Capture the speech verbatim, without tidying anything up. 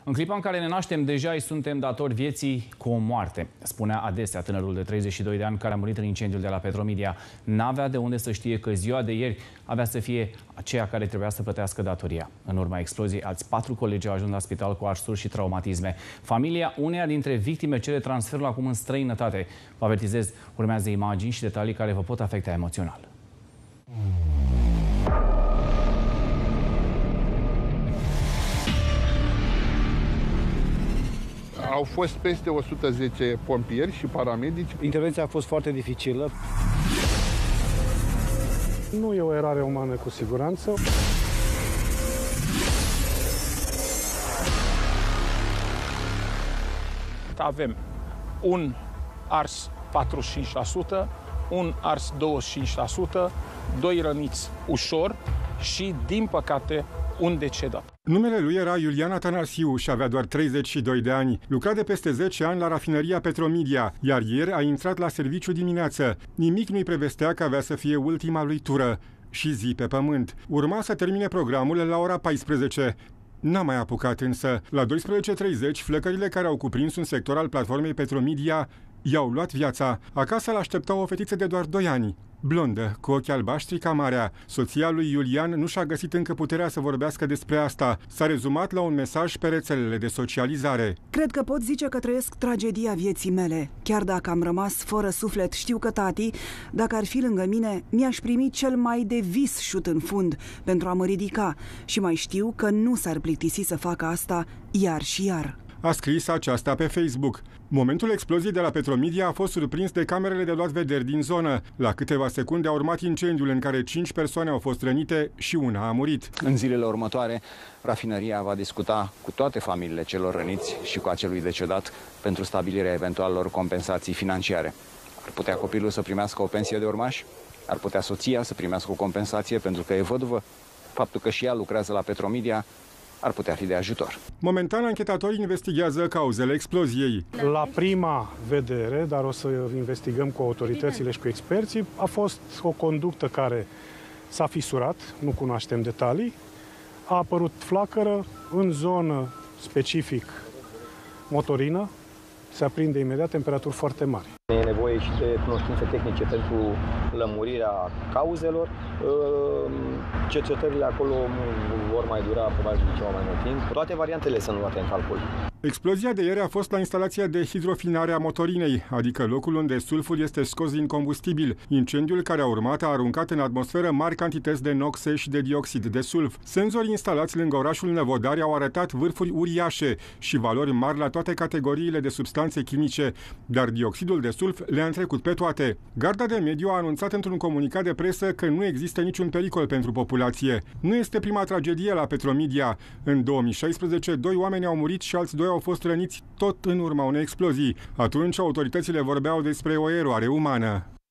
În clipa în care ne naștem, deja îi suntem datori vieții cu o moarte, spunea adesea tânărul de treizeci și doi de ani care a murit în incendiul de la Petromedia. N-avea de unde să știe că ziua de ieri avea să fie aceea care trebuia să plătească datoria. În urma exploziei, alți patru colegi au ajuns la spital cu arsuri și traumatisme. Familia uneia dintre victime cere transferul acum în străinătate. Vă avertizez, urmează imagini și detalii care vă pot afecta emoțional. Au fost peste o sută zece pompieri și paramedici. Intervenția a fost foarte dificilă. Nu e o eroare umană, cu siguranță. Avem un ars patruzeci și cinci la sută, un ars douăzeci și cinci la sută, doi răniți ușor și, din păcate, un decedat. Numele lui era Iulian Atanasiu și avea doar treizeci și doi de ani. Lucra de peste zece ani la rafineria Petromedia, iar ieri a intrat la serviciu dimineață. Nimic nu-i prevestea că avea să fie ultima lui tură și zi pe pământ. Urma să termine programul la ora paisprezece. N-a mai apucat însă. La douăsprezece și treizeci, flăcările care au cuprins un sector al platformei Petromedia i-au luat viața. Acasă l-aștepta o fetiță de doar doi ani. Blondă, cu ochi albaștri ca marea. Soția lui Iulian nu și-a găsit încă puterea să vorbească despre asta. S-a rezumat la un mesaj pe rețelele de socializare. Cred că pot zice că trăiesc tragedia vieții mele. Chiar dacă am rămas fără suflet, știu că tati, dacă ar fi lângă mine, mi-aș primi cel mai de vis șut în fund pentru a mă ridica. Și mai știu că nu s-ar plictisi să facă asta iar și iar. A scris aceasta pe Facebook. Momentul exploziei de la Petromedia a fost surprins de camerele de luat vederi din zonă. La câteva secunde a urmat incendiul în care cinci persoane au fost rănite și una a murit. În zilele următoare, rafineria va discuta cu toate familiile celor răniți și cu acelui decedat pentru stabilirea eventualelor compensații financiare. Ar putea copilul să primească o pensie de urmaș? Ar putea soția să primească o compensație pentru că e văduvă? Faptul că și ea lucrează la Petromedia ar putea fi de ajutor. Momentan, anchetatorii investigează cauzele exploziei. La prima vedere, dar o să investigăm cu autoritățile și cu experții, a fost o conductă care s-a fisurat, nu cunoaștem detalii, a apărut flacără în zonă specific motorină, se aprinde imediat, temperaturi foarte mari. E nevoie și de cunoștințe tehnice pentru lămurirea cauzelor. Cercetările acolo vor mai dura probabil ceva mai mult timp. Toate variantele sunt luate în calcul. Explozia de ieri a fost la instalația de hidrofinare a motorinei, adică locul unde sulful este scos din combustibil. Incendiul care a urmat a aruncat în atmosferă mari cantități de noxe și de dioxid de sulf. Senzorii instalați lângă orașul Năvodari au arătat vârfuri uriașe și valori mari la toate categoriile de substanțe chimice, dar dioxidul de sulf le-a întrecut pe toate. Garda de mediu a anunțat într-un comunicat de presă că nu există niciun pericol pentru populație. Nu este prima tragedie la Petromedia. În două mii șaisprezece, doi oameni au murit și alți doi au fost răniți tot în urma unei explozii. Atunci autoritățile vorbeau despre o eroare umană.